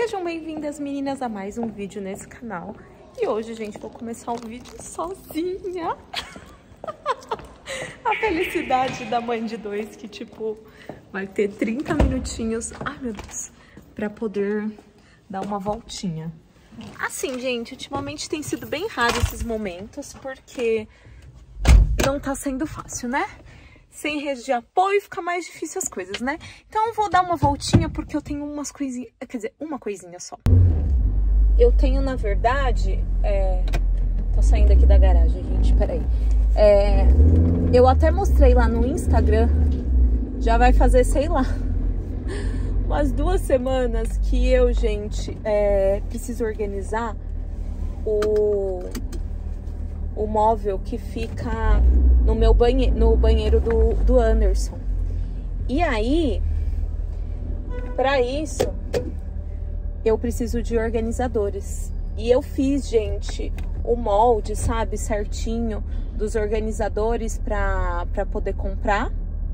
Sejam bem-vindas, meninas, a mais um vídeo nesse canal. E hoje, gente, vou começar um vídeo sozinha. A felicidade da mãe de dois que, tipo, vai ter 30 minutinhos, ai meu Deus, pra poder dar uma voltinha. Assim, gente, ultimamente tem sido bem raro esses momentos, porque não tá sendo fácil, né? Sem rede de apoio fica mais difícil as coisas, né? Então eu vou dar uma voltinha porque eu tenho umas coisinhas, quer dizer, uma coisinha só. Eu tenho, na verdade, tô saindo aqui da garagem, gente, peraí. Eu até mostrei lá no Instagram, já vai fazer, sei lá, umas 2 semanas que eu, gente, preciso organizar o móvel que fica no meu no banheiro do Anderson. E aí, para isso, eu preciso de organizadores. E eu fiz, gente, o molde, sabe, certinho dos organizadores para poder comprar.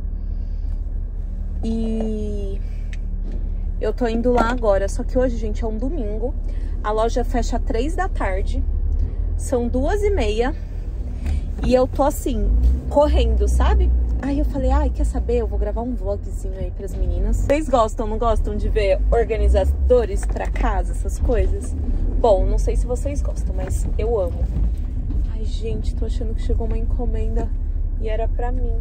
E eu tô indo lá agora. Só que hoje, gente, é um domingo. A loja fecha 3 da tarde. São 2h30 e eu tô assim, correndo, sabe? Aí eu falei, ai, quer saber? Eu vou gravar um vlogzinho aí pras meninas. Vocês gostam, não gostam de ver organizadores pra casa, essas coisas? Bom, não sei se vocês gostam, mas eu amo. Ai, gente, tô achando que chegou uma encomenda e era pra mim.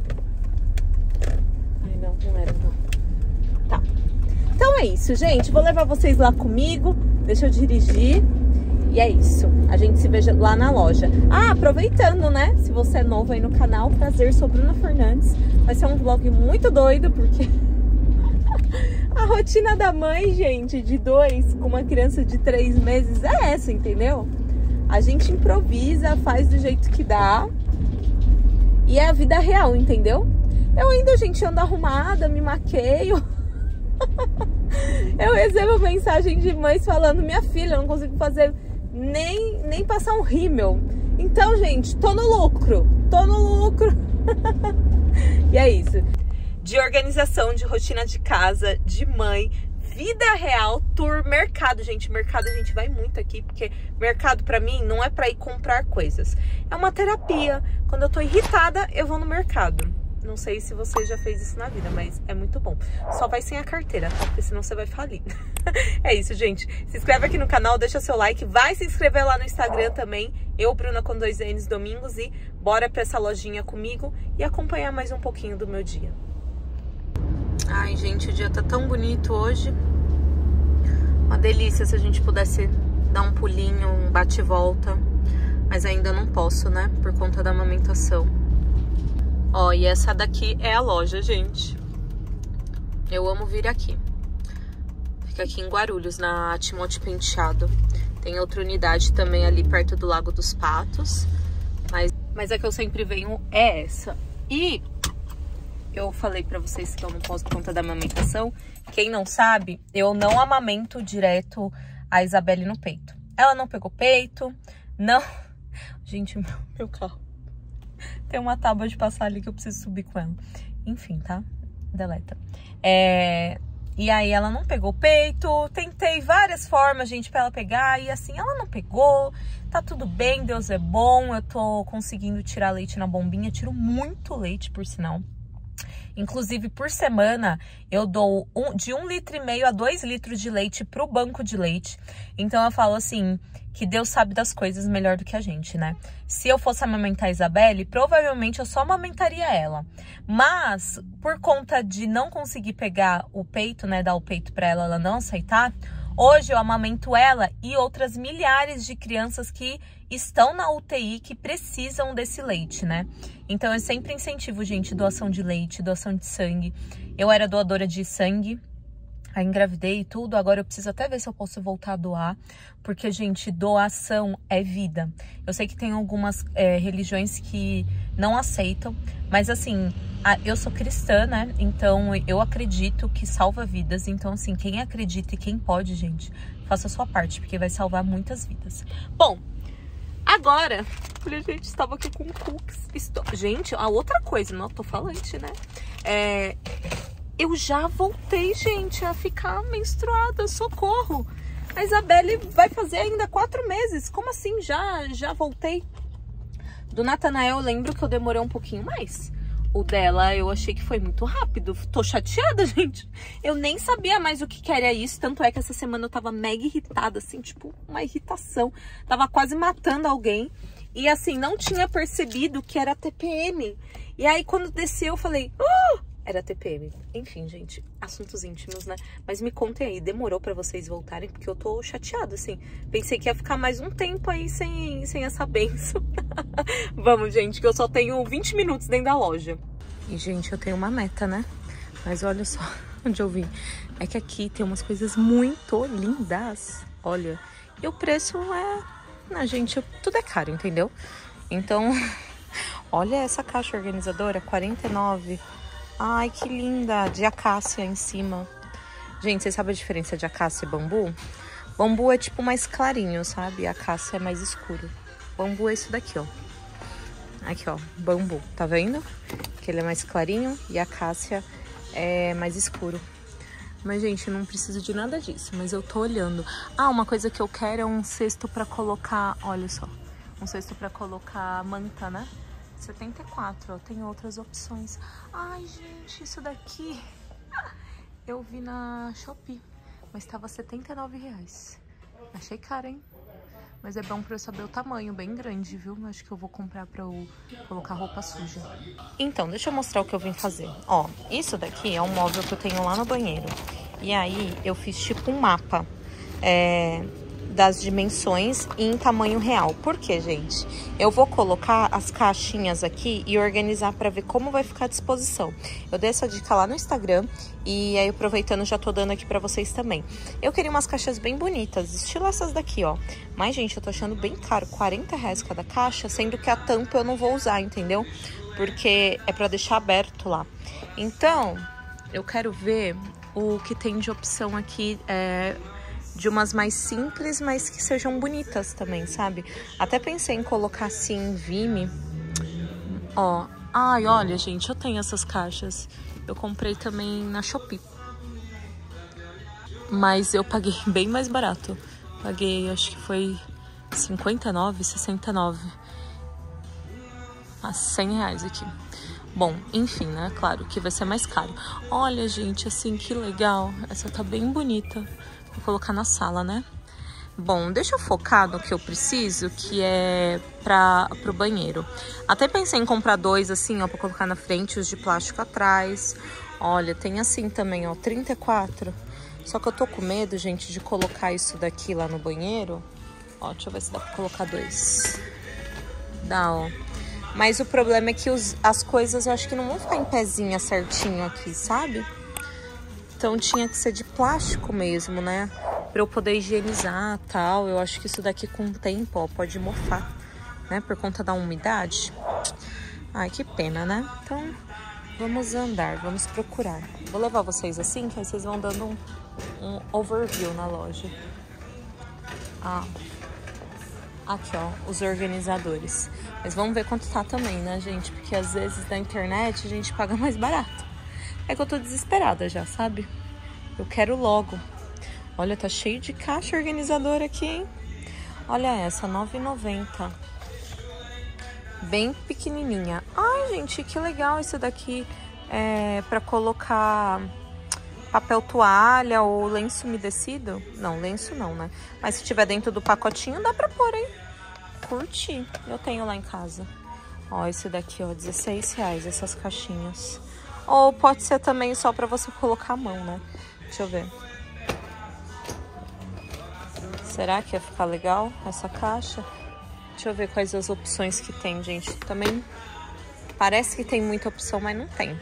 Ai, não era não. Tá. Então é isso, gente. Vou levar vocês lá comigo. Deixa eu dirigir. E é isso, a gente se veja lá na loja. Ah, aproveitando, né? Se você é novo aí no canal, prazer, sou Bruna Fernandes. Vai ser um vlog muito doido, porque a rotina da mãe, gente, de 2 com uma criança de 3 meses é essa, entendeu? A gente improvisa, faz do jeito que dá. E é a vida real, entendeu? Eu ainda, gente, ando arrumada, me maqueio. Eu recebo mensagem de mães falando, minha filha, eu não consigo fazer nem passar um rímel. Então, gente, tô no lucro. E é isso. De organização, de rotina de casa, de mãe, vida real, tour, mercado, gente. Mercado a gente vai muito aqui, porque mercado pra mim não é pra ir comprar coisas. É uma terapia. Quando eu tô irritada, eu vou no mercado. Não sei se você já fez isso na vida, mas é muito bom. Só vai sem a carteira, tá? Porque senão você vai falir. É isso, gente. Se inscreve aqui no canal, deixa seu like. Vai se inscrever lá no Instagram também. Eu, Bruna, com 2 N's, Domingos. E bora pra essa lojinha comigo e acompanhar mais um pouquinho do meu dia. Ai, gente, o dia tá tão bonito hoje. Uma delícia se a gente pudesse dar um pulinho, um bate e volta. Mas ainda não posso, né? Por conta da amamentação. Ó, e essa daqui é a loja, gente. Eu amo vir aqui. Fica aqui em Guarulhos, na Timóteo Penteado. Tem outra unidade também ali perto do Lago dos Patos. Mas a que eu sempre venho é essa. E eu falei pra vocês que eu não posso por conta da amamentação. Quem não sabe, eu não amamento direto a Isabelle no peito. Ela não pegou peito, não... Gente, meu carro. Tem uma tábua de passar ali que eu preciso subir com ela. Enfim, tá? Deleta. E aí ela não pegou peito. Tentei várias formas, gente, pra ela pegar. E assim, ela não pegou. Tá tudo bem, Deus é bom. Eu tô conseguindo tirar leite na bombinha. Tiro muito leite, por sinal. Inclusive, por semana, eu dou de 1,5 litro a 2 litros de leite pro banco de leite. Então, eu falo assim, que Deus sabe das coisas melhor do que a gente, né? Se eu fosse amamentar a Isabelle, provavelmente eu só amamentaria ela. Mas, por conta de não conseguir pegar o peito, né, dar o peito pra ela não aceitar, hoje eu amamento ela e outras milhares de crianças que estão na UTI que precisam desse leite, né? Então eu sempre incentivo, gente, doação de leite, doação de sangue. Eu era doadora de sangue, aí engravidei e tudo, agora eu preciso até ver se eu posso voltar a doar, porque, gente, doação é vida. Eu sei que tem algumas religiões que não aceitam, mas assim, eu sou cristã, né? Então eu acredito que salva vidas. Então, assim, quem acredita e quem pode, gente, faça a sua parte, porque vai salvar muitas vidas. Bom, agora, olha, gente, estava aqui com cookies. Gente, a outra coisa, não tô falante, né? Eu já voltei, gente, a ficar menstruada, socorro. A Isabelle vai fazer ainda 4 meses. Como assim? Já voltei. Do Natanael eu lembro que eu demorei um pouquinho mais. O dela eu achei que foi muito rápido. Tô chateada, gente. Eu nem sabia mais o que era isso. Tanto é que essa semana eu tava mega irritada, assim, tipo, uma irritação. Tava quase matando alguém. E assim, não tinha percebido que era TPM. E aí quando desceu eu falei, era TPM. Enfim, gente, assuntos íntimos, né? Mas me contem aí, demorou pra vocês voltarem? Porque eu tô chateada, assim. Pensei que ia ficar mais um tempo aí sem essa benção. Vamos, gente, que eu só tenho 20 minutos dentro da loja. E, gente, eu tenho uma meta, né? Mas olha só onde eu vim. É que aqui tem umas coisas muito lindas. Olha, e o preço não, gente, tudo é caro, entendeu? Então, olha essa caixa organizadora, 49. Ai, que linda, de acácia em cima. Gente, vocês sabem a diferença de acácia e bambu? Bambu é tipo mais clarinho, sabe? A acácia é mais escuro. Bambu é isso daqui, ó. Aqui, ó, bambu, tá vendo? Que ele é mais clarinho e a acácia é mais escuro. Mas, gente, não preciso de nada disso, mas eu tô olhando. Ah, uma coisa que eu quero é um cesto pra colocar, olha só. Um cesto pra colocar manta, né? 74, ó, tem outras opções. Ai, gente, isso daqui eu vi na Shopee, mas tava R$79. Achei caro, hein? Mas é bom pra eu saber o tamanho, bem grande, viu? Acho que eu vou comprar pra eu colocar roupa suja. Então, deixa eu mostrar o que eu vim fazer. Ó, isso daqui é um móvel que eu tenho lá no banheiro. E aí, eu fiz tipo um mapa das dimensões em tamanho real. Por quê, gente? Eu vou colocar as caixinhas aqui e organizar para ver como vai ficar à disposição. Eu dei essa dica lá no Instagram e aí, aproveitando, já tô dando aqui para vocês também. Eu queria umas caixas bem bonitas, estilo essas daqui, ó. Mas, gente, eu tô achando bem caro, R$40 cada caixa, sendo que a tampa eu não vou usar, entendeu? Porque é para deixar aberto lá. Então, eu quero ver o que tem de opção aqui, de umas mais simples, mas que sejam bonitas também, sabe? Até pensei em colocar assim em Vime. Ó, ai, olha, gente, eu tenho essas caixas. Eu comprei também na Shopee. Mas eu paguei bem mais barato. Paguei, acho que foi 59, 69. R$100 aqui. Bom, enfim, né? Claro que vai ser mais caro. Olha, gente, assim, que legal. Essa tá bem bonita. Vou colocar na sala, né? Bom, deixa eu focar no que eu preciso, que é pro banheiro. Até pensei em comprar 2, assim, ó, pra colocar na frente, os de plástico atrás. Olha, tem assim também, ó, 34. Só que eu tô com medo, gente, de colocar isso daqui lá no banheiro. Ó, deixa eu ver se dá pra colocar 2. Dá, ó. Mas o problema é que as coisas eu acho que não vão ficar em pezinha certinho aqui, sabe? Então tinha que ser de plástico mesmo, né? Pra eu poder higienizar e tal. Eu acho que isso daqui com o tempo, ó, pode mofar, né? Por conta da umidade. Ai, que pena, né? Então, vamos andar, vamos procurar. Vou levar vocês assim, que aí vocês vão dando um overview na loja. Ah, aqui, ó, os organizadores. Mas vamos ver quanto tá também, né, gente? Porque às vezes na internet a gente paga mais barato. É que eu tô desesperada já, sabe? Eu quero logo. Olha, tá cheio de caixa organizadora aqui, hein? Olha essa, R$9,90. Bem pequenininha. Ai, gente, que legal isso daqui. É pra colocar papel toalha ou lenço umedecido. Não, lenço não, né? Mas se tiver dentro do pacotinho, dá pra pôr, hein? Curti. Eu tenho lá em casa. Ó, esse daqui, ó, R$16, essas caixinhas. Ou pode ser também só pra você colocar a mão, né? Deixa eu ver. Será que ia ficar legal essa caixa? Deixa eu ver quais as opções que tem, gente. Também parece que tem muita opção, mas não tem.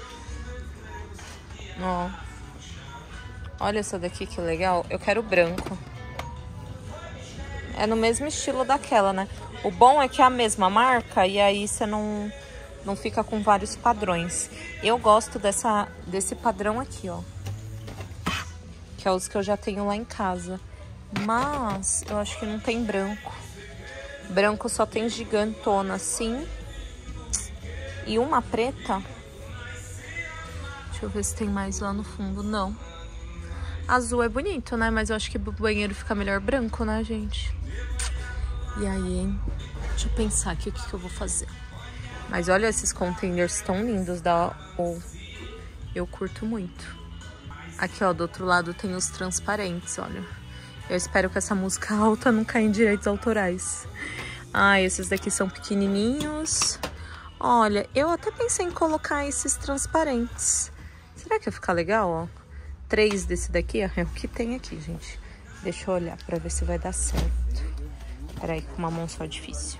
Ó. Olha essa daqui que legal. Eu quero branco. É no mesmo estilo daquela, né? O bom é que é a mesma marca e aí você não fica com vários padrões. Eu gosto desse padrão aqui, ó. Que é os que eu já tenho lá em casa. Mas eu acho que não tem branco. Branco só tem gigantona assim. E uma preta. Deixa eu ver se tem mais lá no fundo. Não. Azul é bonito, né? Mas eu acho que o banheiro fica melhor branco, né, gente? E aí, hein? Deixa eu pensar aqui o que eu vou fazer. Mas olha esses containers tão lindos da O. Eu curto muito. Aqui, ó, do outro lado tem os transparentes, olha. Eu espero que essa música alta não caia em direitos autorais. Ah, esses daqui são pequenininhos. Olha, eu até pensei em colocar esses transparentes. Será que vai ficar legal, ó? 3 desse daqui, ó, é o que tem aqui, gente. Deixa eu olhar pra ver se vai dar certo. Peraí, com uma mão só é difícil.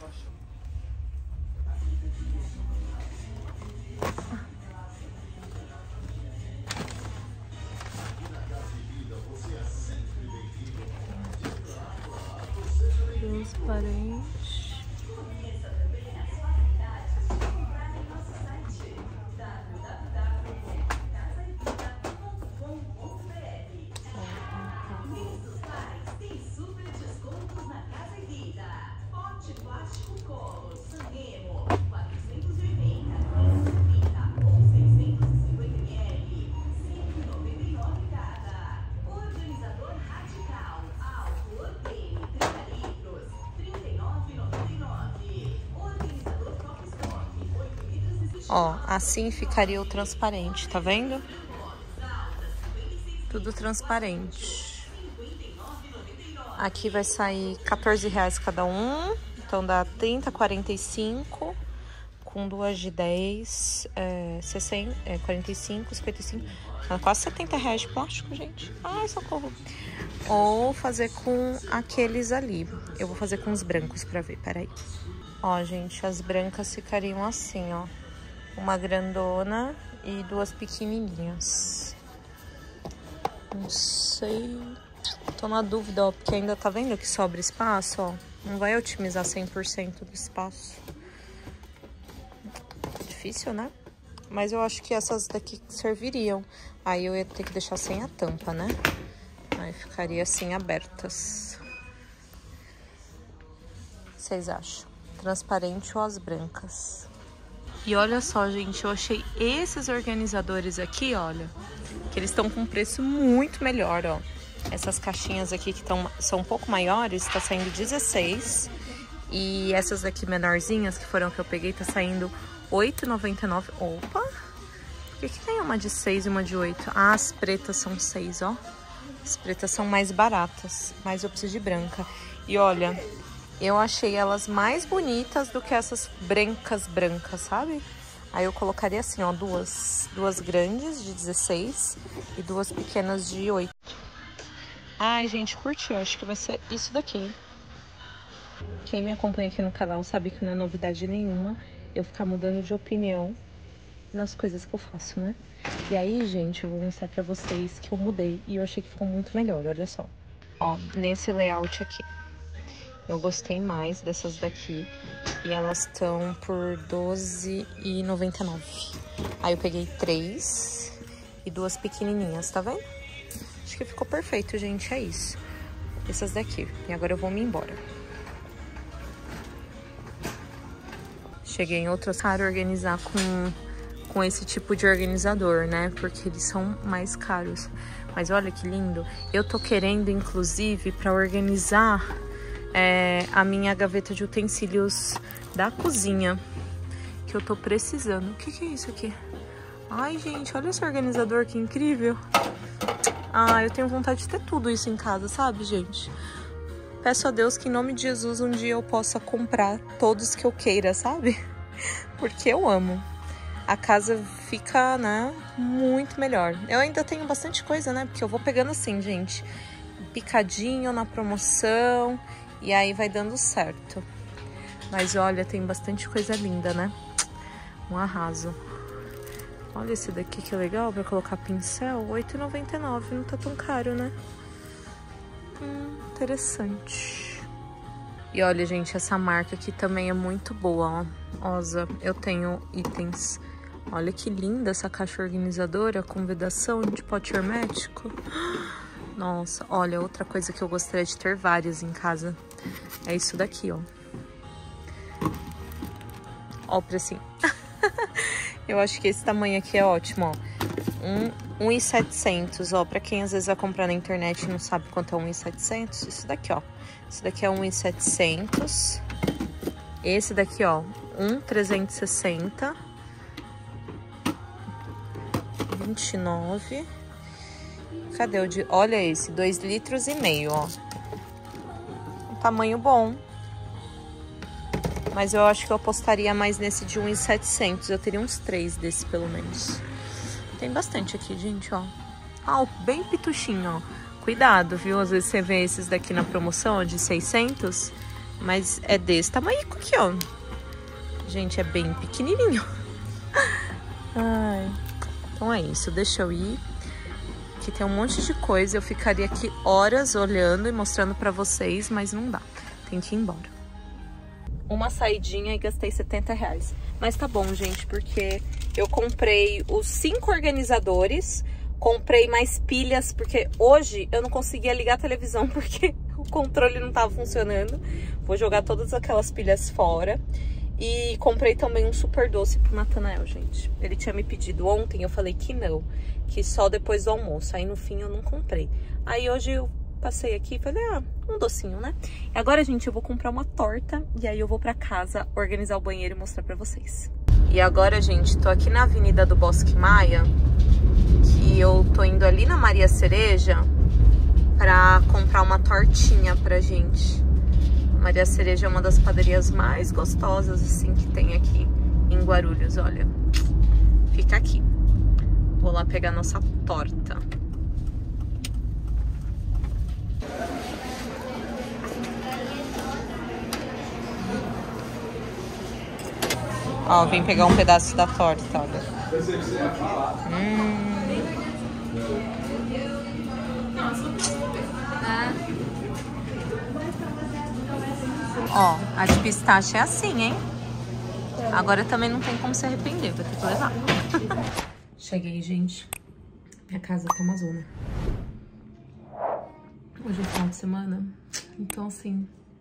Transparente. Ó, assim ficaria o transparente, tá vendo? Tudo transparente. Aqui vai sair R$14 cada um. Então dá 30, 45. Com 2 de 10, 60, 45, 55. Quase R$70 de plástico, gente. Ai, socorro. Ou fazer com aqueles ali. Eu vou fazer com os brancos pra ver, peraí. Ó, gente, as brancas ficariam assim, ó. Uma grandona e 2 pequenininhas. Não sei. Tô na dúvida, ó, porque ainda tá vendo que sobra espaço, ó. Não vai otimizar 100% do espaço. Difícil, né? Mas eu acho que essas daqui serviriam. Aí eu ia ter que deixar sem a tampa, né? Aí ficaria assim, abertas. O que vocês acham? Transparente ou as brancas? E olha só, gente, eu achei esses organizadores aqui, olha, que eles estão com um preço muito melhor, ó. Essas caixinhas aqui que são um pouco maiores, tá saindo 16. E essas daqui menorzinhas, que foram que eu peguei, tá saindo R$8,99. Opa! Por que tem uma de 6 e uma de 8? Ah, as pretas são 6, ó. As pretas são mais baratas, mas eu preciso de branca. E olha, eu achei elas mais bonitas do que essas brancas, sabe? Aí eu colocaria assim, ó, duas grandes de 16 e 2 pequenas de 8. Ai, gente, curtiu? Acho que vai ser isso daqui. Quem me acompanha aqui no canal sabe que não é novidade nenhuma eu ficar mudando de opinião nas coisas que eu faço, né? E aí, gente, eu vou mostrar pra vocês que eu mudei e eu achei que ficou muito melhor, olha só. Ó, nesse layout aqui. Eu gostei mais dessas daqui e elas estão por R$12,99. Aí eu peguei 3 e 2 pequenininhas, tá vendo? Acho que ficou perfeito, gente, é isso. Essas daqui. E agora eu vou me embora. Cheguei em outras para organizar com esse tipo de organizador, né? Porque eles são mais caros. Mas olha que lindo. Eu tô querendo, inclusive, para organizar a minha gaveta de utensílios da cozinha, que eu tô precisando. O que é isso aqui? Ai, gente, olha esse organizador, que incrível. Ah, eu tenho vontade de ter tudo isso em casa, sabe, gente? Peço a Deus que em nome de Jesus um dia eu possa comprar todos que eu queira, sabe? Porque eu amo. A casa fica, né, muito melhor. Eu ainda tenho bastante coisa, né? Porque eu vou pegando assim, gente, picadinho na promoção. E aí vai dando certo. Mas olha, tem bastante coisa linda, né? Um arraso. Olha esse daqui que legal pra colocar pincel. R$8,99. Não tá tão caro, né? Interessante. E olha, gente, essa marca aqui também é muito boa, ó. Osa, eu tenho itens. Olha que linda essa caixa organizadora com vedação de pote hermético. Nossa, olha, outra coisa que eu gostaria de ter várias em casa é isso daqui, ó. Ó o precinho. Eu acho que esse tamanho aqui é ótimo, ó. 1.700, ó. Pra quem às vezes vai comprar na internet e não sabe quanto é 1.700, isso daqui, ó. Esse daqui é 1.700. Esse daqui, ó, 1.360. 29. Cadê o de... Olha esse, 2,5 litros, ó. Um tamanho bom. Mas eu acho que eu apostaria mais nesse de 1.700. Eu teria uns 3 desse, pelo menos. Tem bastante aqui, gente, ó. Ah, bem pituchinho, ó. Cuidado, viu? Às vezes você vê esses daqui na promoção, ó, de 600. Mas é desse tamanho aqui, ó. Gente, é bem pequenininho. Ai. Então é isso, deixa eu ir. Aqui tem um monte de coisa. Eu ficaria aqui horas olhando e mostrando pra vocês, mas não dá. Tem que ir embora. Uma saidinha e gastei R$70. Mas tá bom, gente, porque eu comprei os 5 organizadores, comprei mais pilhas, porque hoje eu não conseguia ligar a televisão porque o controle não tava funcionando. Vou jogar todas aquelas pilhas fora. E comprei também um super doce pro Natanael, gente. Ele tinha me pedido ontem, eu falei que não, que só depois do almoço. Aí no fim eu não comprei. Aí hoje eu passei aqui e falei, ah, um docinho, né? E agora, gente, eu vou comprar uma torta e aí eu vou pra casa organizar o banheiro e mostrar pra vocês. E agora, gente, tô aqui na Avenida do Bosque Maia, que eu tô indo ali na Maria Cereja pra comprar uma tortinha pra gente. A Maria Cereja é uma das padarias mais gostosas, assim, que tem aqui em Guarulhos, olha. Fica aqui. Vou lá pegar nossa torta. Ó, vim pegar um pedaço da torta, olha. Ó, a de pistache é assim, hein? Agora também não tem como se arrepender, vai ter que levar. Cheguei, gente. Minha casa tá uma zona. Hoje é final de semana, então assim...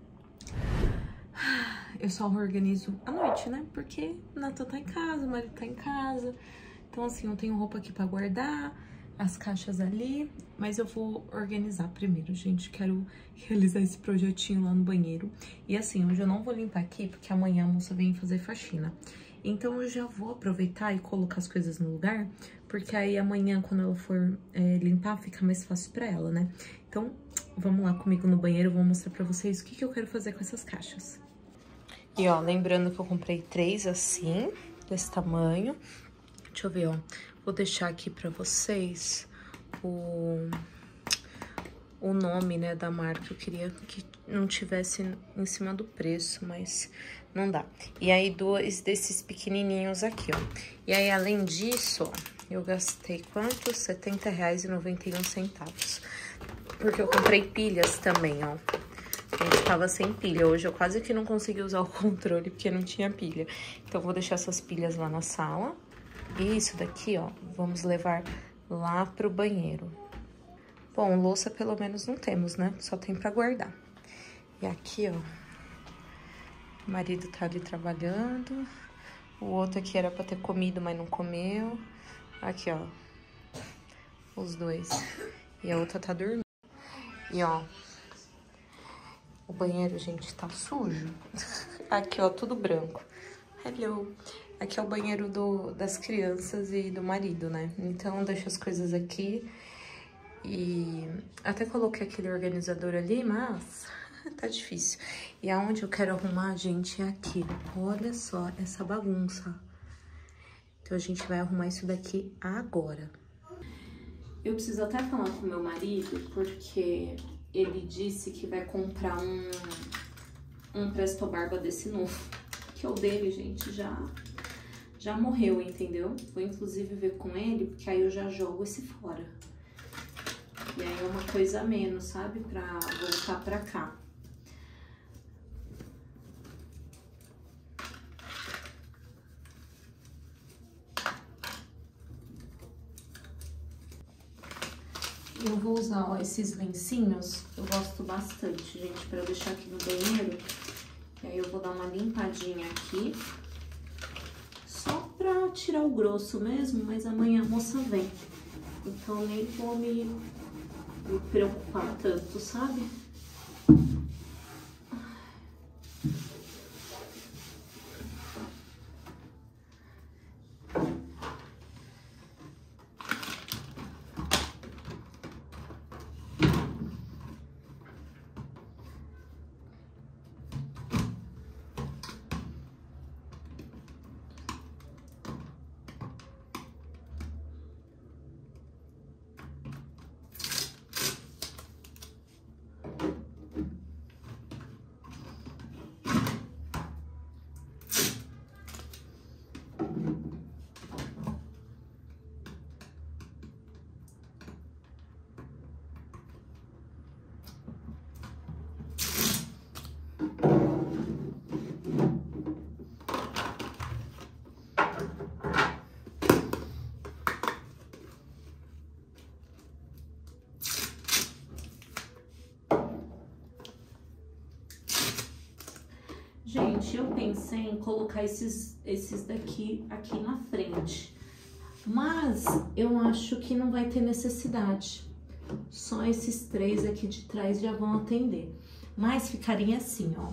Eu só organizo à noite, né? Porque o Natan tá em casa, o marido tá em casa. Então, assim, eu tenho roupa aqui pra guardar, as caixas ali. Mas eu vou organizar primeiro, gente. Quero realizar esse projetinho lá no banheiro. E assim, hoje eu não vou limpar aqui, porque amanhã a moça vem fazer faxina. Então, eu já vou aproveitar e colocar as coisas no lugar. Porque aí amanhã, quando ela for limpar, fica mais fácil pra ela, né? Então, vamos lá comigo no banheiro. Eu vou mostrar pra vocês o que eu quero fazer com essas caixas. E, ó, lembrando que eu comprei 3 assim, desse tamanho. Deixa eu ver, ó. Vou deixar aqui pra vocês o nome, né, da marca. Eu queria que não tivesse em cima do preço, mas não dá. E aí, 2 desses pequenininhos aqui, ó. E aí, além disso, ó, eu gastei quanto? R$70,91. Porque eu comprei pilhas também, ó. A gente tava sem pilha. Hoje eu quase que não consegui usar o controle porque não tinha pilha. Então, eu vou deixar essas pilhas lá na sala. E isso daqui, ó, vamos levar lá pro banheiro. Bom, louça pelo menos não temos, né? Só tem pra guardar. E aqui, ó, o marido tá ali trabalhando. O outro aqui era pra ter comido, mas não comeu. Aqui, ó, os 2. E a outra tá dormindo. E, ó, o banheiro, gente, tá sujo. Aqui, ó, tudo branco. Hello. Aqui é o banheiro das crianças e do marido, né? Então, deixo as coisas aqui. E até coloquei aquele organizador ali, mas tá difícil. E aonde eu quero arrumar, gente, é aqui. Olha só essa bagunça. Então, a gente vai arrumar isso daqui agora. Eu preciso até falar com meu marido, porque... ele disse que vai comprar um Presto Barba desse novo. Que é o dele, gente, já morreu, entendeu? Vou inclusive ver com ele, porque aí eu já jogo esse fora. E aí é uma coisa a menos, sabe? Pra voltar pra cá. Eu vou usar, ó, esses lencinhos, eu gosto bastante, gente, pra deixar aqui no banheiro. E aí eu vou dar uma limpadinha aqui, só pra tirar o grosso mesmo, mas amanhã a moça vem. Então nem vou me preocupar tanto, sabe? Gente, eu pensei em colocar esses daqui aqui na frente, mas eu acho que não vai ter necessidade. Só esses 3 aqui de trás já vão atender. Mas ficaria assim, ó.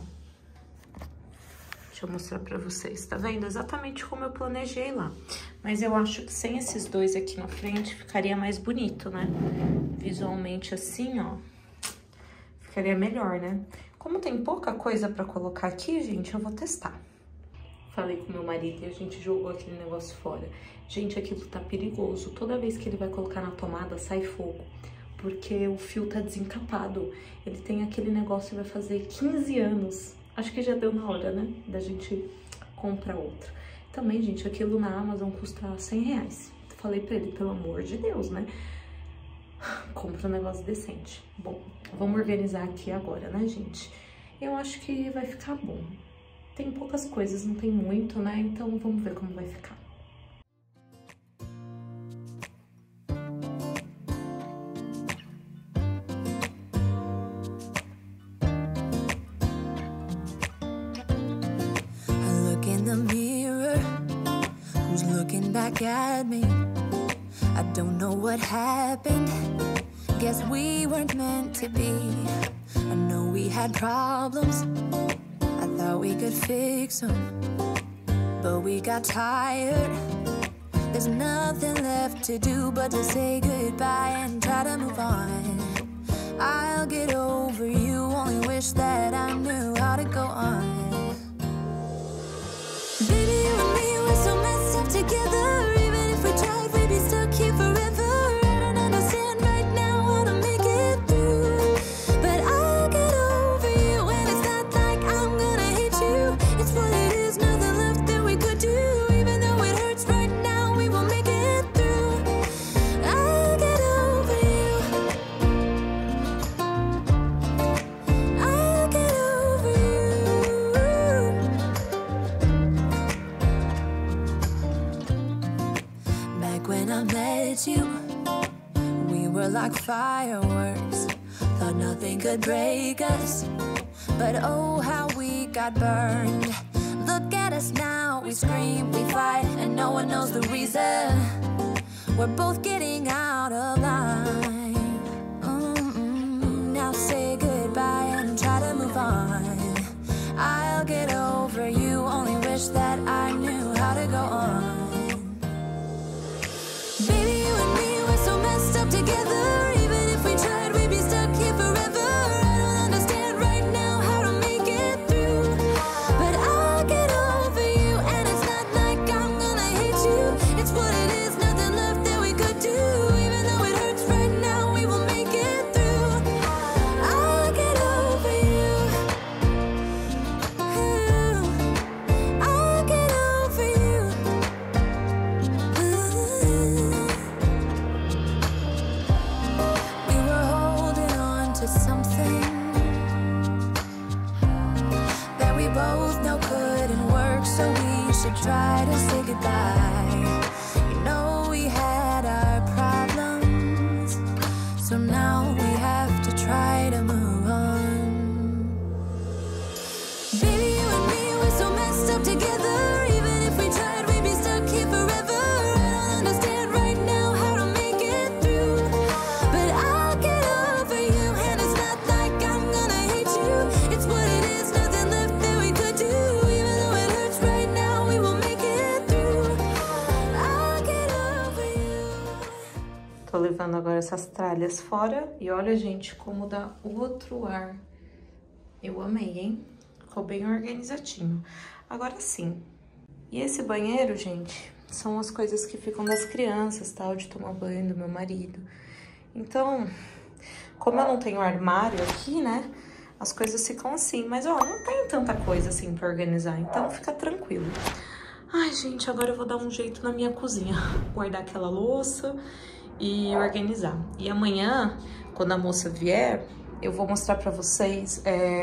Deixa eu mostrar pra vocês, tá vendo? Exatamente como eu planejei lá. Mas eu acho que sem esses 2 aqui na frente ficaria mais bonito, né? Visualmente assim, ó. Ficaria melhor, né? Como tem pouca coisa pra colocar aqui, gente, eu vou testar. Falei com meu marido e a gente jogou aquele negócio fora. Gente, aquilo tá perigoso. Toda vez que ele vai colocar na tomada, sai fogo. Porque o fio tá desencapado. Ele tem aquele negócio que vai fazer 15 anos. Acho que já deu na hora, né? Da gente comprar outro. Também, gente, aquilo na Amazon custa R$100. Falei pra ele, pelo amor de Deus, né? Compra um negócio decente. Bom, vamos organizar aqui agora, né, gente? Eu acho que vai ficar bom. Tem poucas coisas, não tem muito, né? Então, vamos ver como vai ficar. I look in the mirror, who's looking back at me? I don't know what happened, guess we weren't meant to be. I know we had problems, I thought we could fix them, but we got tired. There's nothing left to do but to say goodbye and try to move on. I'll get over you, only wish that I knew how to go on. Baby, you and me, we're so messed up together. Even if we tried, we'd be stuck here forever. I don't understand right now how to make it through, but I'll get over you, and it's not like I'm gonna hate you. It's what it is, nothing left that we could do. Even though it hurts right now, we will make it through. I'll get over you. I'll get over you. Back when I met you, we were like fireworks. Thought nothing could break us, but oh how we got burned. Look at us now, we scream, we fight, and no one knows the reason. We're both getting out of line. Now say goodbye and try to move on. I'll get over you, only wish that I knew how to go on. Baby, you and me, we're so messed up together. Even if we tried, we'd be stuck here forever. I don't understand right now how to make it through, but I'll get over you, and it's not like I'm gonna hate you. It's what it is, nothing left that we could do. Even though it hurts right now, we will make it through. I'll get over you. I'll get over you. We were holding on to something that we both know couldn't work, so we should try to say goodbye. You know we had our problems, so now we have to try to move on. Baby, you and me, we're so messed up together. Even if we tried, we'd be stuck here forever. I don't understand right now how to make it through. agora essas tralhas fora. E olha, gente, como dá outro ar. Eu amei, hein? Ficou bem organizadinho. Agora sim. E esse banheiro, gente, são as coisas que ficam das crianças, tal, de tomar banho do meu marido. Então, como eu não tenho armário aqui, né? As coisas ficam assim. Mas, ó, não tem tanta coisa assim pra organizar. Então, fica tranquilo. Ai, gente, agora eu vou dar um jeito na minha cozinha. Guardar aquela louça e organizar. E amanhã, quando a moça vier, eu vou mostrar pra vocês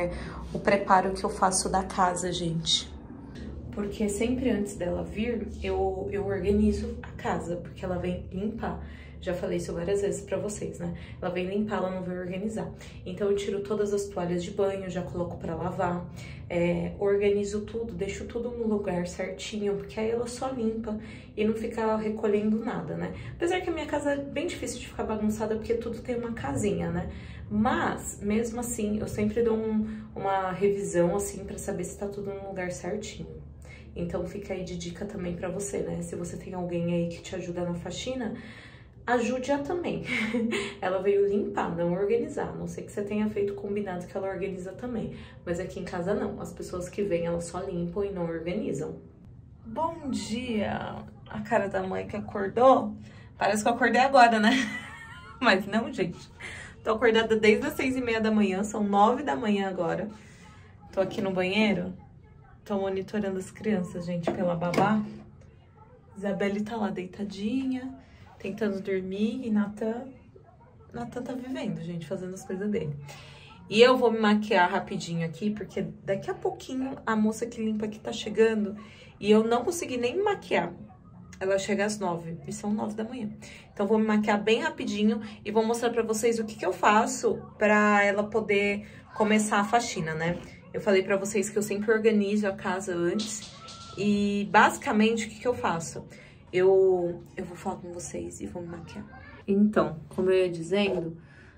o preparo que eu faço da casa, gente. Porque sempre antes dela vir, eu organizo a casa, porque ela vem limpar. Já falei isso várias vezes pra vocês, né? Ela vem limpar, ela não vem organizar. Então eu tiro todas as toalhas de banho, já coloco pra lavar, organizo tudo, deixo tudo no lugar certinho, porque aí ela só limpa e não fica recolhendo nada, né? Apesar que a minha casa é bem difícil de ficar bagunçada, porque tudo tem uma casinha, né? Mas, mesmo assim, eu sempre dou uma revisão, assim, pra saber se tá tudo no lugar certinho. Então fica aí de dica também pra você, né? Se você tem alguém aí que te ajuda na faxina, ajude-a também. Ela veio limpar, não organizar. A não sei que você tenha feito combinado que ela organiza também. Mas aqui em casa não. As pessoas que vêm, elas só limpam e não organizam. Bom dia! A cara da mãe que acordou. Parece que eu acordei agora, né? Mas não, gente. Tô acordada desde as 6h30 da manhã. São 9 da manhã agora. Tô aqui no banheiro. Tô monitorando as crianças, gente, pela babá. Isabelle tá lá deitadinha, tentando dormir, e Natan tá vivendo, gente, fazendo as coisas dele. E eu vou me maquiar rapidinho aqui, porque daqui a pouquinho a moça que limpa aqui tá chegando e eu não consegui nem me maquiar. Ela chega às 9, e são 9 da manhã. Então vou me maquiar bem rapidinho e vou mostrar pra vocês o que eu faço pra ela poder começar a faxina, né? Eu falei pra vocês que eu sempre organizo a casa antes. E basicamente, o que eu faço? Eu vou falar com vocês e vou me maquiar. Então, como eu ia dizendo,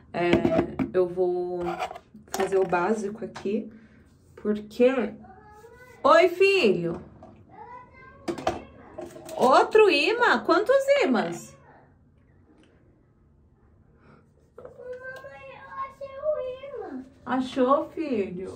eu vou fazer o básico aqui. Porque... Oi, filho! Outro imã? Quantos imãs? Achou, filho?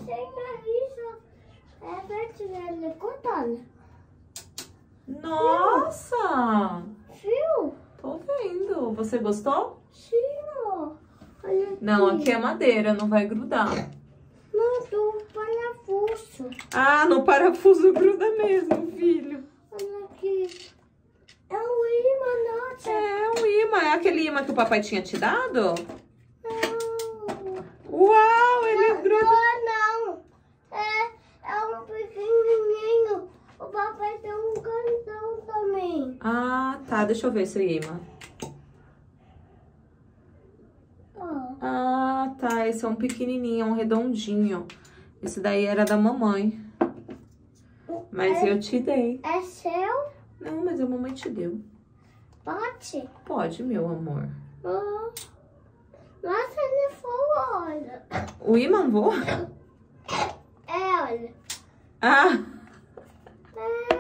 Nossa! Viu? Tô vendo. Você gostou? Sim, ó. Olha aqui. Não, aqui é madeira, não vai grudar. Não, do parafuso. Ah, no parafuso gruda mesmo, filho. Olha aqui. É um imã, nossa. É um imã. É aquele imã que o papai tinha te dado? Não. Uau, ele gruda. Não. É um pequenininho. O papai tem um cantão também. Ah, tá. Deixa eu ver esse imã. Ó. Ah, tá. Esse é um pequenininho, é um redondinho. Esse daí era da mamãe. Mas eu te dei. É seu? Não, mas a mamãe te deu. Pode? Pode, meu amor. Oh. Nossa, ele foi, olha. O imã voa? Olha. Ah! Ai.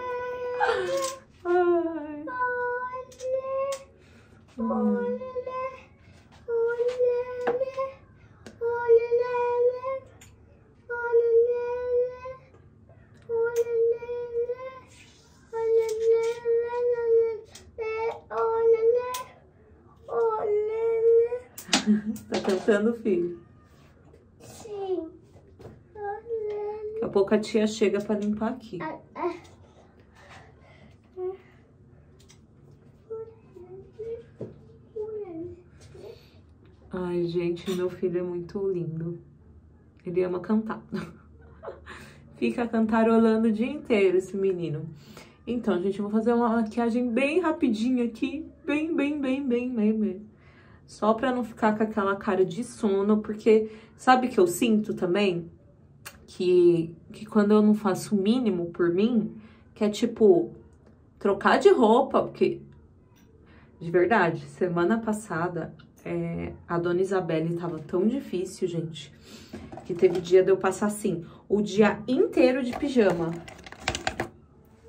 Tá cantando, filho? Sim. Daqui a pouco a tia chega pra limpar aqui. Ai, gente, meu filho é muito lindo. Ele ama cantar. Fica cantarolando o dia inteiro, esse menino. Então, gente, eu vou fazer uma maquiagem bem rapidinha aqui. Bem mesmo. Só pra não ficar com aquela cara de sono, porque sabe que eu sinto também? Que quando eu não faço o mínimo por mim, que é tipo, trocar de roupa, porque, de verdade, semana passada, a dona Isabelle tava tão difícil, gente, que teve dia de eu passar, assim, o dia inteiro de pijama.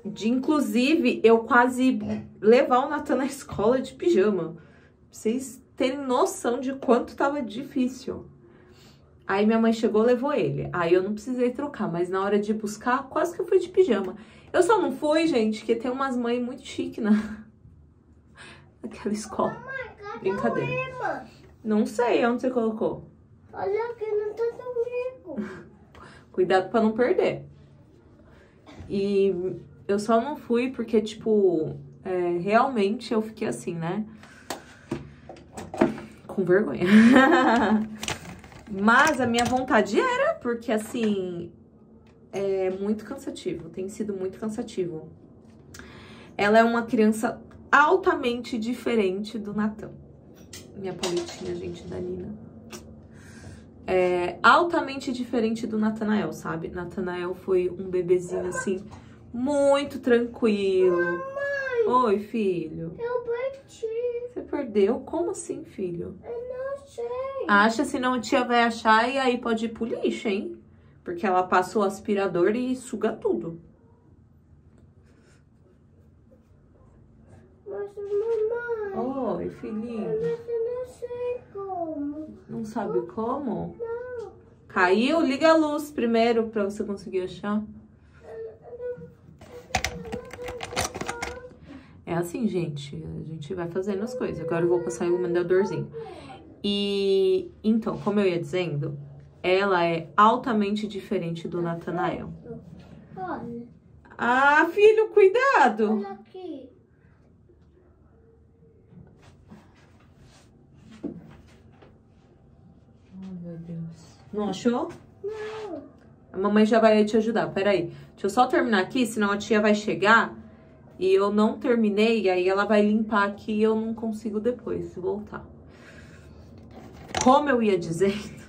Inclusive, eu quase levar o Natan na escola de pijama. Pra vocês terem noção de quanto tava difícil. Aí minha mãe chegou, levou ele. Aí eu não precisei trocar, mas na hora de buscar, quase que eu fui de pijama. Eu só não fui, gente, porque tem umas mães muito chiques naquela escola. Brincadeira. Não sei onde você colocou. Olha aqui, não tá comigo. Cuidado pra não perder. E eu só não fui porque, tipo, realmente eu fiquei assim, né? Com vergonha. Mas a minha vontade era, porque, assim, é muito cansativo. Tem sido muito cansativo. Ela é uma criança altamente diferente do Natan. Minha paletinha, gente, da Nina. É altamente diferente do Natanael, sabe? Natanael foi um bebezinho, assim, muito tranquilo. Mamãe, Oi, filho. eu perdi. Você perdeu? Como assim, filho? Eu não sei. Acha, senão a tia vai achar e aí pode ir pro lixo, hein? Porque ela passa o aspirador e suga tudo. Mas, mamãe... Oi, filhinho. Eu não sei como. Não sabe como? Não. Caiu? Liga a luz primeiro pra você conseguir achar. É assim, gente. A gente vai fazendo as coisas. Agora eu vou passar o iluminadorzinho. E, então, como eu ia dizendo, ela é altamente diferente do Natanael. Olha. Ah, filho, cuidado! Olha aqui. Ai, meu Deus. Não achou? Não. A mamãe já vai te ajudar. Peraí. Deixa eu só terminar aqui, senão a tia vai chegar e eu não terminei. E aí ela vai limpar aqui e eu não consigo depois voltar. Como eu ia dizendo...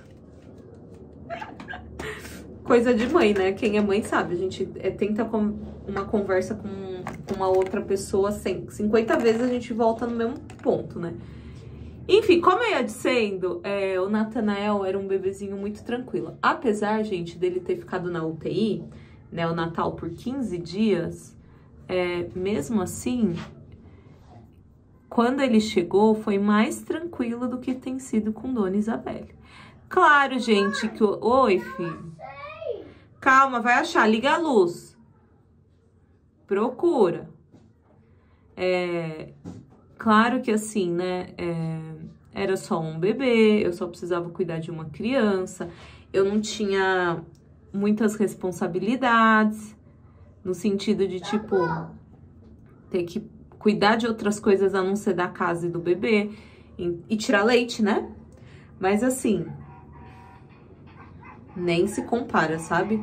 Coisa de mãe, né? Quem é mãe sabe. A gente tenta uma conversa com uma outra pessoa 50 vezes a gente volta no mesmo ponto, né? Enfim, como eu ia dizendo, o Natanael era um bebezinho muito tranquilo. Apesar, gente, dele ter ficado na UTI, né, o Natal por 15 dias, mesmo assim, quando ele chegou, foi mais tranquilo do que tem sido com Dona Isabelle. Claro, gente, que... Oi, filho. Calma, vai achar. Liga a luz. Procura. Claro que assim, né? Era só um bebê, eu só precisava cuidar de uma criança. Eu não tinha muitas responsabilidades, no sentido de, tipo, ter que cuidar de outras coisas a não ser da casa e do bebê. E tirar leite, né? Mas assim... nem se compara, sabe?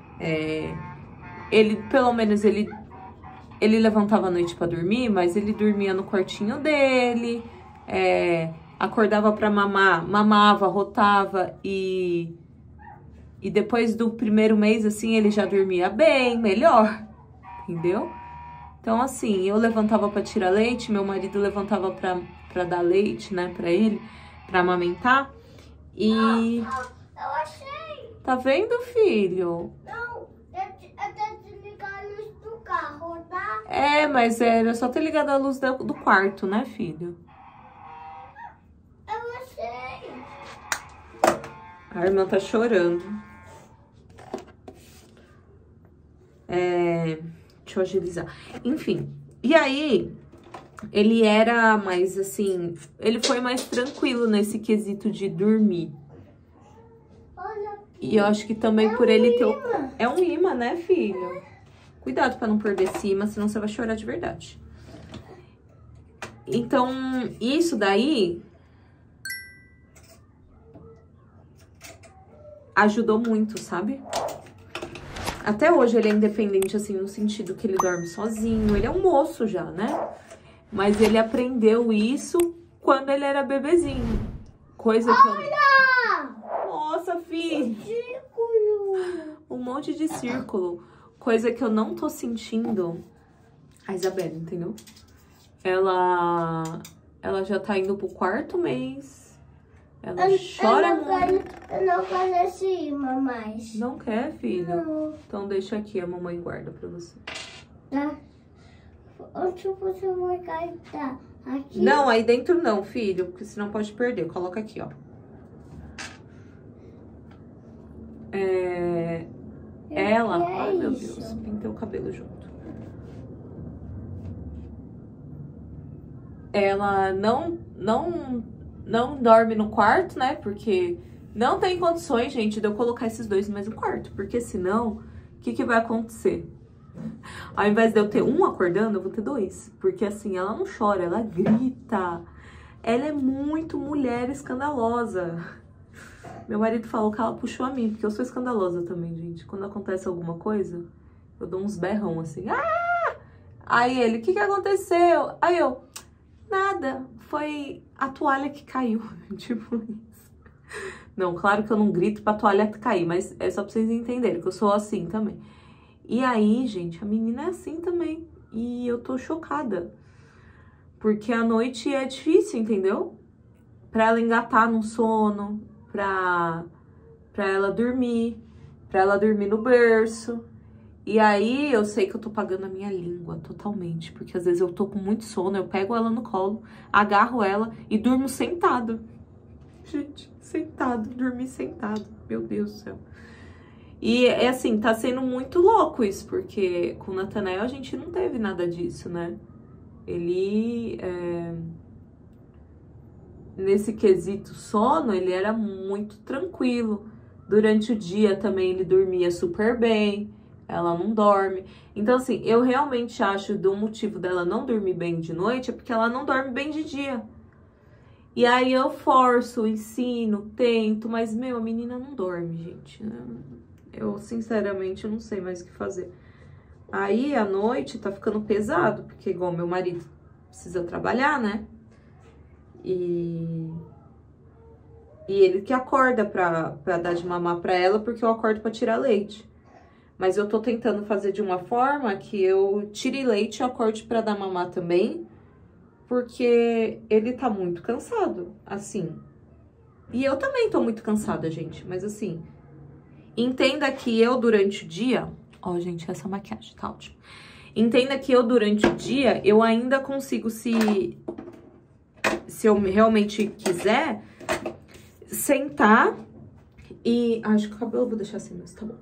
Ele, pelo menos, ele levantava à noite pra dormir, mas ele dormia no quartinho dele, acordava pra mamar, mamava, rotava e depois do primeiro mês, assim, ele já dormia bem, melhor, entendeu? Então, assim, eu levantava pra tirar leite, meu marido levantava pra dar leite, né, pra ele, pra amamentar e... Eu achei. Tá vendo, filho? Não, eu tenho que ligar a luz do carro, tá? Mas era só ter ligado a luz do quarto, né, filho? Eu achei. A irmã tá chorando. Deixa eu agilizar. Enfim, e aí, ele era mais, assim... ele foi mais tranquilo nesse quesito de dormir. E eu acho que também por ele ter... É um imã, né, filho? Cuidado pra não perder cima, senão você vai chorar de verdade. Então, isso daí... ajudou muito, sabe? Até hoje ele é independente, assim, no sentido que ele dorme sozinho. Ele é um moço já, né? Mas ele aprendeu isso quando ele era bebezinho. Coisa que Olha! Nossa, filho! Círculo! Um monte de círculo. Coisa que eu não tô sentindo. A Isabelle, entendeu? Ela já tá indo pro 4º mês. Ela chora muito. Eu não quero esse imã mais. Não quer, filho? Não. Então deixa aqui, a mamãe guarda pra você. Tá? Onde você vai guardar? Aqui? Não, aí dentro não, filho, porque senão pode perder. Coloca aqui, ó. Ela... Ai, meu Deus, pintei o cabelo junto. Ela não dorme no quarto, né? Porque não tem condições, gente, de eu colocar esses dois no mesmo quarto. Porque senão, o que vai acontecer? Ao invés de eu ter um acordando, eu vou ter dois. Porque assim, ela não chora, ela grita. Ela é muito mulher escandalosa. Meu marido falou que ela puxou a mim, porque eu sou escandalosa também, gente. Quando acontece alguma coisa, eu dou uns berrão assim. Ah! Aí ele, o que aconteceu? Aí eu, nada, foi a toalha que caiu. Tipo isso. Não, claro que eu não grito pra toalha cair, mas é só pra vocês entenderem que eu sou assim também. E aí, gente, a menina é assim também. E eu tô chocada. Porque a noite é difícil, entendeu? Pra ela engatar no sono, pra ela dormir no berço. E aí, eu sei que eu tô pagando a minha língua totalmente. Porque às vezes eu tô com muito sono, eu pego ela no colo, agarro ela e durmo sentado. Gente, sentado, dormir sentado. Meu Deus do céu. E é assim, tá sendo muito louco isso, porque com o Nathanael a gente não teve nada disso, né? Ele, nesse quesito sono, ele era muito tranquilo. Durante o dia também ele dormia super bem, ela não dorme. Então assim, eu realmente acho do motivo dela não dormir bem de noite é porque ela não dorme bem de dia. E aí eu forço, ensino, tento, mas, meu, a menina não dorme, gente. Eu, sinceramente, não sei mais o que fazer. Aí, à noite, tá ficando pesado, porque igual meu marido precisa trabalhar, né? E ele que acorda pra dar de mamar pra ela, porque eu acordo pra tirar leite. Mas eu tô tentando fazer de uma forma que eu tire leite e acorde pra dar mamar também, porque ele tá muito cansado, assim. E eu também tô muito cansada, gente, mas assim, entenda que eu durante o dia... Ó, gente, essa maquiagem tá ótima. Entenda que eu durante o dia, eu ainda consigo, se eu realmente quiser, sentar e... Acho que o cabelo eu vou deixar assim, mas tá bom.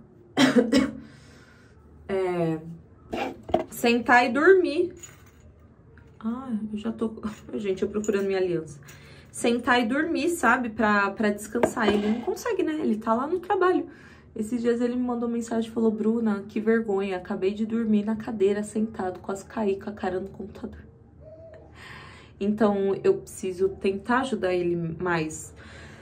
Sentar e dormir. Ah, eu já tô... Gente, eu procurando minha aliança. Sentar e dormir, sabe? Pra descansar. Ele não consegue, né? Ele tá lá no trabalho. Esses dias ele me mandou mensagem e falou: Bruna, que vergonha. Acabei de dormir na cadeira, sentado. Quase caí com a cara no computador. Então, eu preciso tentar ajudar ele mais.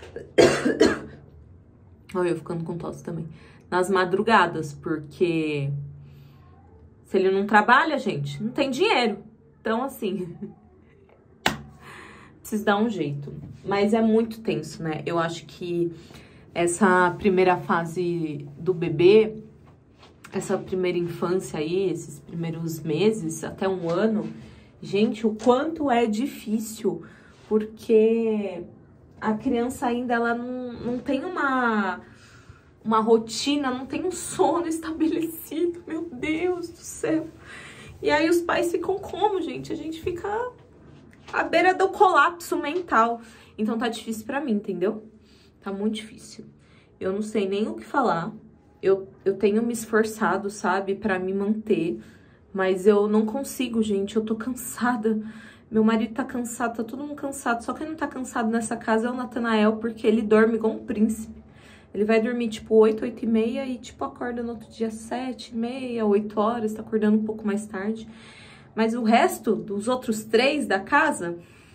Olha, eu ficando com tosse também. Nas madrugadas, porque... Se ele não trabalha, gente, não tem dinheiro. Então, assim, preciso dar um jeito. Mas é muito tenso, né? Eu acho que essa primeira fase do bebê, essa primeira infância aí, esses primeiros meses, até um ano, gente, o quanto é difícil. Porque a criança ainda, ela não tem uma rotina, não tem um sono estabelecido. Meu Deus do céu. E aí os pais ficam como, gente? A gente fica à beira do colapso mental. Então tá difícil pra mim, entendeu? Tá muito difícil. Eu não sei nem o que falar. Eu tenho me esforçado, sabe, pra me manter. Mas eu não consigo, gente. Eu tô cansada. Meu marido tá cansado, tá todo mundo cansado. Só quem não tá cansado nessa casa é o Nathanael, porque ele dorme igual um príncipe. Ele vai dormir, tipo, 8, 8 e meia e, tipo, acorda no outro dia 7 e meia, 8 horas, tá acordando um pouco mais tarde. Mas o resto dos outros 3 da casa,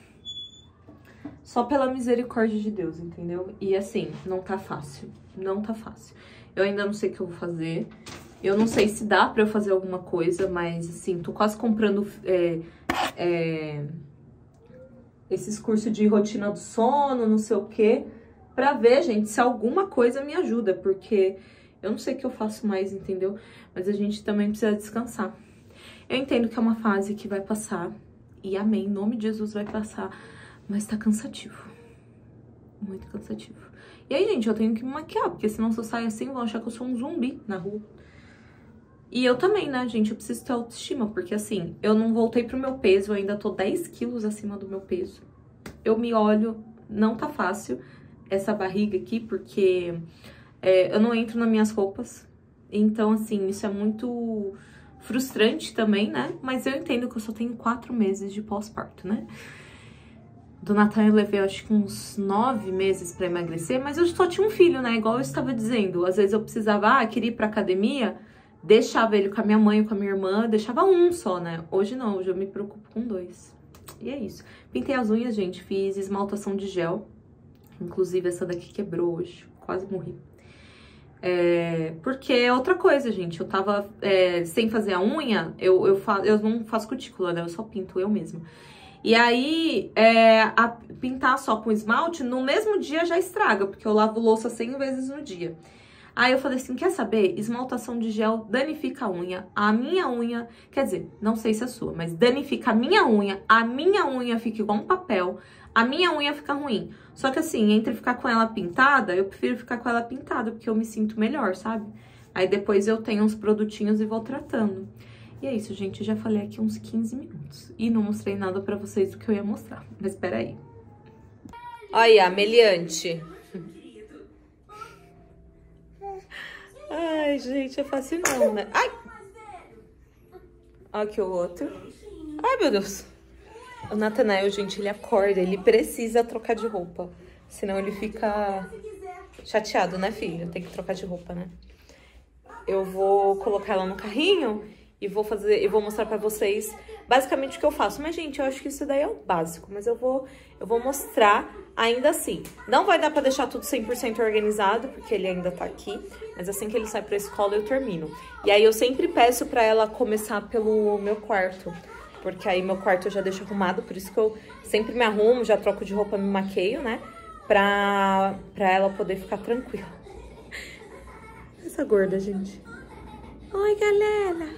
só pela misericórdia de Deus, entendeu? E, assim, não tá fácil, não tá fácil. Eu ainda não sei o que eu vou fazer. Eu não sei se dá pra eu fazer alguma coisa, mas, assim, tô quase comprando esses cursos de rotina do sono, não sei o quê. Pra ver, gente, se alguma coisa me ajuda, porque eu não sei o que eu faço mais, entendeu? Mas a gente também precisa descansar. Eu entendo que é uma fase que vai passar, e amém, em nome de Jesus vai passar, mas tá cansativo. Muito cansativo. E aí, gente, eu tenho que me maquiar, porque senão se eu sair assim, vão achar que eu sou um zumbi na rua. E eu também, né, gente? Eu preciso ter autoestima, porque assim, eu não voltei pro meu peso, eu ainda tô 10 quilos acima do meu peso. Eu me olho, não tá fácil essa barriga aqui, porque eu não entro nas minhas roupas. Então, assim, isso é muito frustrante também, né? Mas eu entendo que eu só tenho 4 meses de pós-parto, né? Do Natan eu levei, acho que uns 9 meses pra emagrecer, mas eu só tinha um filho, né? Igual eu estava dizendo. Às vezes eu precisava, queria ir pra academia, deixava ele com a minha mãe ou com a minha irmã, deixava um só, né? Hoje não, hoje eu me preocupo com 2. E é isso. Pintei as unhas, gente, fiz esmaltação de gel. Inclusive essa daqui quebrou hoje, quase morri. Porque é outra coisa, gente. Eu tava sem fazer a unha, eu não faço cutícula, né? Eu só pinto eu mesma. E aí, pintar só com esmalte, no mesmo dia já estraga, porque eu lavo louça 100 vezes no dia. Aí eu falei assim, quer saber? Esmaltação de gel danifica a unha. A minha unha, quer dizer, não sei se é a sua, mas danifica a minha unha fica igual um papel, a minha unha fica ruim. Só que assim, entre ficar com ela pintada, eu prefiro ficar com ela pintada, porque eu me sinto melhor, sabe? Aí depois eu tenho uns produtinhos e vou tratando. E é isso, gente, eu já falei aqui uns 15 minutos. E não mostrei nada pra vocês do que eu ia mostrar, mas espera aí. Olha, a meliante. Ai, gente, é fácil não, né? Ai! Olha aqui o outro. Ai, meu Deus. O Nathanael, gente, ele acorda, ele precisa trocar de roupa. Senão ele fica chateado, né, filho? Tem que trocar de roupa, né? Eu vou colocar ela no carrinho e vou mostrar pra vocês basicamente o que eu faço. Mas, gente, eu acho que isso daí é o básico. Mas eu vou mostrar ainda assim. Não vai dar pra deixar tudo 100% organizado, porque ele ainda tá aqui. Mas assim que ele sai pra escola, eu termino. E aí eu sempre peço pra ela começar pelo meu quarto. Porque aí meu quarto eu já deixo arrumado. Por isso que eu sempre me arrumo, já troco de roupa, me maqueio, né? Pra ela poder ficar tranquila. Essa gorda, gente. Oi, galera.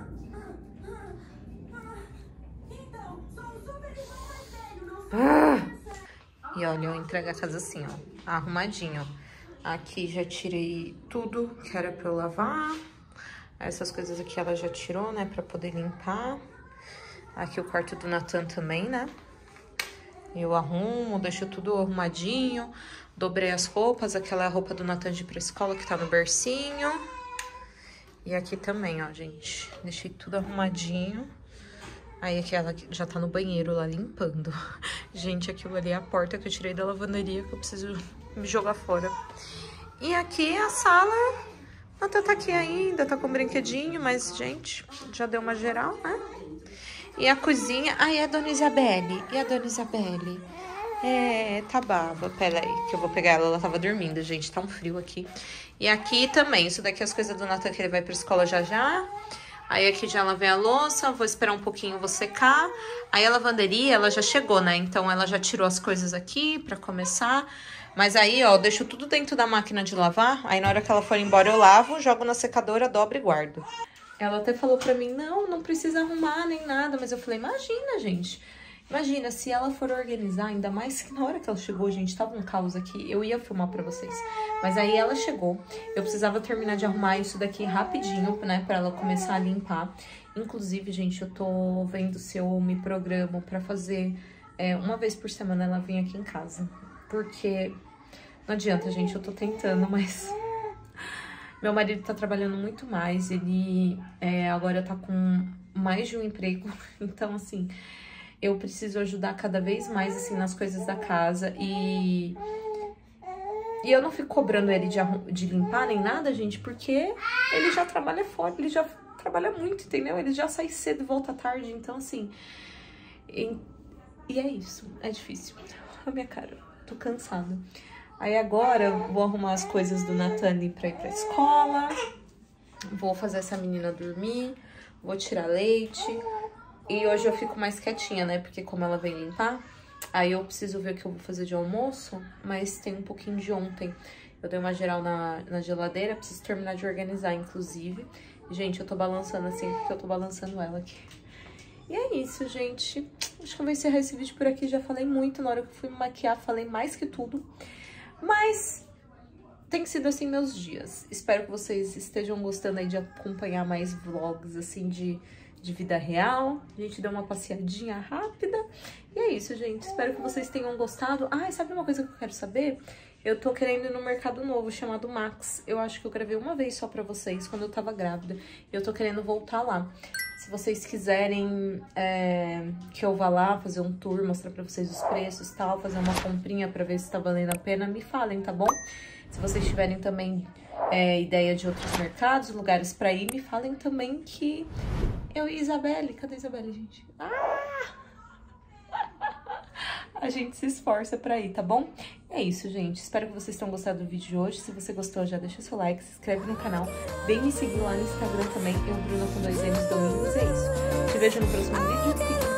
E olha, eu entrego a casa assim, ó, arrumadinho. Aqui já tirei tudo que era pra eu lavar. Essas coisas aqui ela já tirou, né, pra poder limpar. Aqui o quarto do Natan também, né. Eu arrumo, deixo tudo arrumadinho. Dobrei as roupas, aquela é a roupa do Natan de ir pra escola que tá no bercinho. E aqui também, ó, gente, deixei tudo arrumadinho. Aí aqui ela já tá no banheiro lá limpando. Gente, aquilo ali é a porta que eu tirei da lavanderia que eu preciso me jogar fora. E aqui a sala, a Natan tá aqui ainda, tá com um brinquedinho, mas, gente, já deu uma geral, né? E a cozinha, ai, é a Dona Isabelle. E a Dona Isabelle? Tá baba. Pera aí, que eu vou pegar ela tava dormindo, gente, tá um frio aqui. E aqui também, isso daqui é as coisas do Natan que ele vai pra escola já já. Aí aqui já lavei a louça, vou esperar um pouquinho, vou secar. Aí a lavanderia, ela já chegou, né? Então ela já tirou as coisas aqui pra começar. Mas aí, ó, eu deixo tudo dentro da máquina de lavar. Aí na hora que ela for embora eu lavo, jogo na secadora, dobro e guardo. Ela até falou pra mim, não precisa arrumar nem nada. Mas eu falei, imagina, gente. Imagina, se ela for organizar, ainda mais que na hora que ela chegou, gente, tava um caos aqui, eu ia filmar pra vocês. Mas aí ela chegou, eu precisava terminar de arrumar isso daqui rapidinho, né, pra ela começar a limpar. Inclusive, gente, eu tô vendo se eu me programo pra fazer uma vez por semana ela vir aqui em casa. Porque não adianta, gente, eu tô tentando, mas meu marido tá trabalhando muito mais, ele agora tá com mais de um emprego, então assim... Eu preciso ajudar cada vez mais, assim, nas coisas da casa. E eu não fico cobrando ele de limpar nem nada, gente, porque ele já trabalha fora, ele já trabalha muito, entendeu? Ele já sai cedo e volta tarde, então, assim... E é isso, é difícil. A minha cara, tô cansada. Aí agora eu vou arrumar as coisas do Natan pra ir pra escola. Vou fazer essa menina dormir, vou tirar leite... E hoje eu fico mais quietinha, né? Porque como ela vem limpar, aí eu preciso ver o que eu vou fazer de almoço, mas tem um pouquinho de ontem. Eu dei uma geral na geladeira, preciso terminar de organizar, inclusive. Gente, eu tô balançando assim, porque eu tô balançando ela aqui. E é isso, gente. Acho que eu vou encerrar esse vídeo por aqui. Já falei muito, na hora que eu fui me maquiar, falei mais que tudo. Mas tem sido assim meus dias. Espero que vocês estejam gostando aí de acompanhar mais vlogs, assim, de vida real. A gente deu uma passeadinha rápida. E é isso, gente. Espero que vocês tenham gostado. Ah, e sabe uma coisa que eu quero saber? Eu tô querendo ir no mercado novo, chamado Max. Eu acho que eu gravei uma vez só pra vocês, quando eu tava grávida. Eu tô querendo voltar lá. Se vocês quiserem que eu vá lá fazer um tour, mostrar pra vocês os preços e tal, fazer uma comprinha pra ver se tá valendo a pena, me falem, tá bom? Se vocês tiverem também ideia de outros mercados, lugares pra ir, me falem também que eu e Isabelle... Cadê a Isabelle, gente? A gente se esforça pra ir, tá bom? É isso, gente. Espero que vocês tenham gostado do vídeo de hoje. Se você gostou, já deixa o seu like, se inscreve no canal. Vem me seguir lá no Instagram também. Eu, Bruna, com 2 N's Domingos. É isso. Te vejo no próximo vídeo. Fique